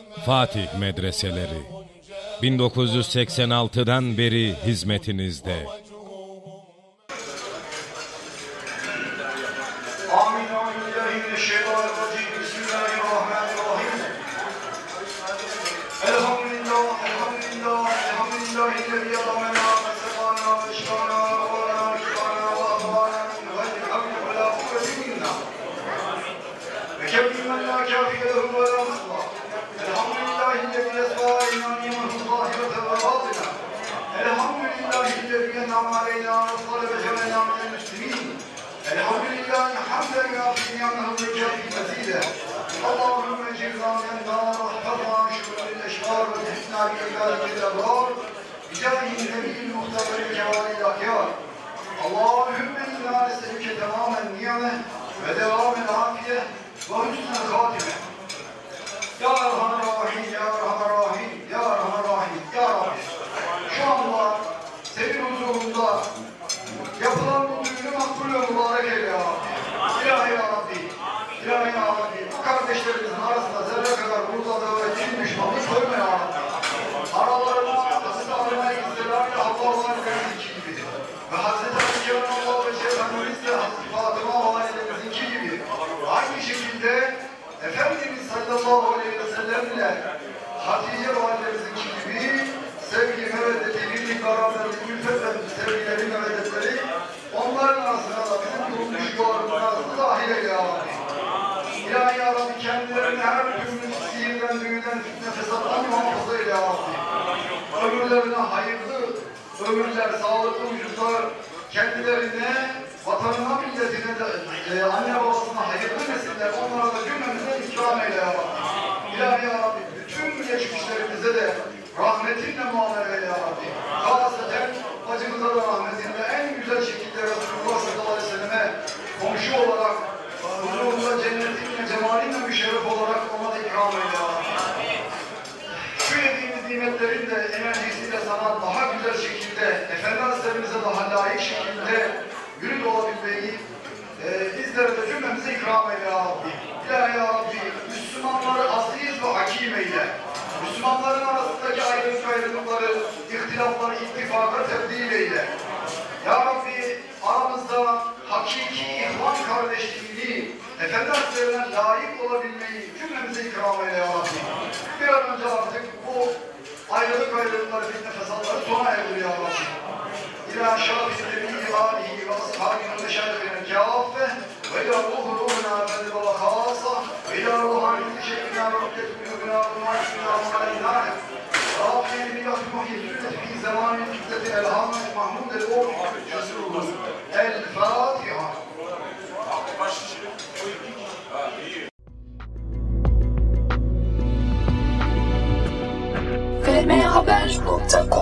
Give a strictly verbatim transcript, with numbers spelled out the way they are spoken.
Fatih Medreseleri bin dokuz yüz seksen altıdan beri hizmetinizde. Elhamdülillah, elhamdülillah, elhamdülillah, elhamdülillah, hamden yâfi ni'mehu ve kâfi mezîde. Allahümme cezâmen nâr, ahfazâ şuuril eşkâr ve tehsnâ bi ibâdetil ebrâr, bicâhin nebiyyil muhtemel cevâlil ahyâr. Allahümme innâ neselüke temâmen ni'me ve devâmen âfiye ve hüsnel khâtime. Ya Erhamer Rahim, Ya Erhamer Rahim, Ya Erhamer Rahim, Ya Rabbi. Şu anda senin huzurunda yapılan bu düğünü makbul ve mübarek eyle ya Rabbi. İlahi ya Rabbi, İlahi ya Rabbi. Bu kardeşlerimizin arasında zerre kadar buzladığı ve din düşmanlığı koyma ya Rabbi. Aralarına Hazreti Adem'e İslam ile Havva'nın kardeşi gibi ve Hazreti Ali'nin Allah ve Şeyh'in ile Hazreti Fatıma validemizin gibi aynı şekilde Efendimiz sallallahu aleyhi ve sellem ile Hatice validemizin gibi sevgi, meveddeti, birlik, beraberlik, ülfet ve sevgileri, meveddetleri onların arasına da bizim kurulmuş yuvarlığın arasına dahil eyle ya Rabbi. İlahi ya Rabbi kendilerini her türlü sihirden, düğünden, fitne, fesattan muhafaza eyle ya Rabbi. Ömürlerine hayırlı, ömürler, sağlıklı vücutlar, kendilerine, vatanına, milletine de, e, anne babasına hayırlı nesiller, onlara da cümlemize ikram eyle ya Rabbi. İlahi ya Rabbi bütün geçmişlerimize de rahmetinle muamele eyle ya Rabbi. Haseten bacımıza da rahmetinle en güzel şekilde Resulullah sallallahu aleyhi ve selleme komşu olarak, huzurunda cennetinle, cemalinle müşerref olarak ona da ikram eyle ya Rabbi. Şu yediğimiz nimetlerin de enerjisiyle sana daha güzel şekilde, Efendi Hazretlerimize daha layık şekilde yürüt olabilmeyi e, bizlere de cümlemize ikram eyle ya Rabbi. İlahi ya Rabbi, Müslümanları aziz ve hakim eyle. Müslümanların arasındaki ayrılık ayrılıkları, ihtilafları ittifaka tebdil eyle. Ya Rabbi aramızda hakiki ihvan kardeşliğini, Efendi Hazretlerine layık olabilmeyi cümlemize ikram eyle ya Rabbi. Bir an önce artık bu ayrılık ayrılıkları, fitne fesatları sona erdir ya Rabbi. İlâ şâfi nebiyyî âlihi ve ashâbî meşârifine kâffe ve ilâ ruhu ruhuna efendi ve khâsa ve ilâ ruhani teşekkürnâ ve rüketü günâ ve mâşûnâ ve aleyhâne Rabbim bilat muhiyyünet fî zamânin fiddeti elhâmet mahmûd el-oğlu Resulullah. El-Fâtiha. f m haber nokta com